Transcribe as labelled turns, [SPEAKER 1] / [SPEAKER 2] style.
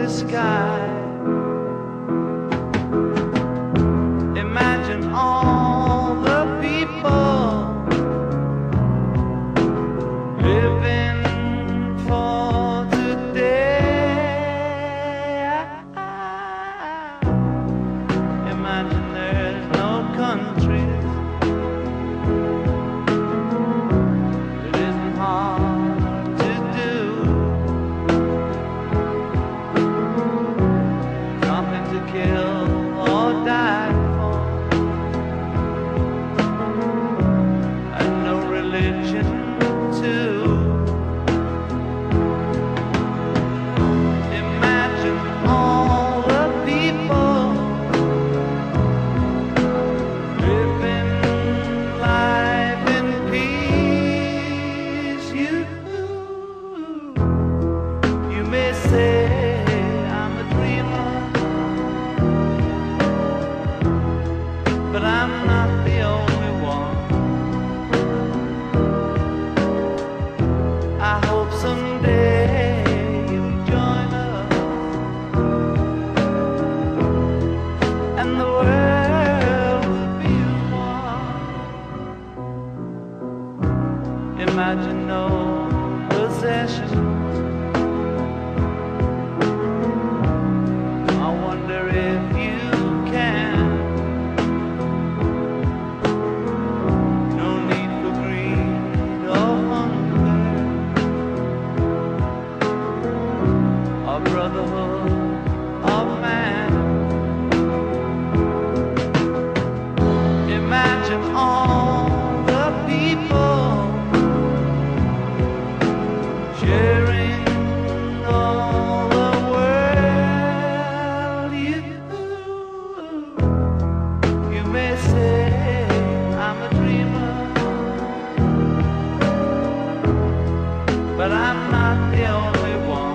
[SPEAKER 1] starry sky. Imagine all the people living for today. Imagine there's no countries. It isn't hard to do. Something to kill or die for, and no religion too. Imagine all the people living life in peace. You may say I'm a dreamer, but I'm not the only one. I hope someday you'll join us, and the world will be as one. Imagine no possessions. I wonder if you can. No need for greed or hunger, or brotherhood of man. Imagine all the people sharing all the world. You may say I'm a dreamer, but I'm not the only one.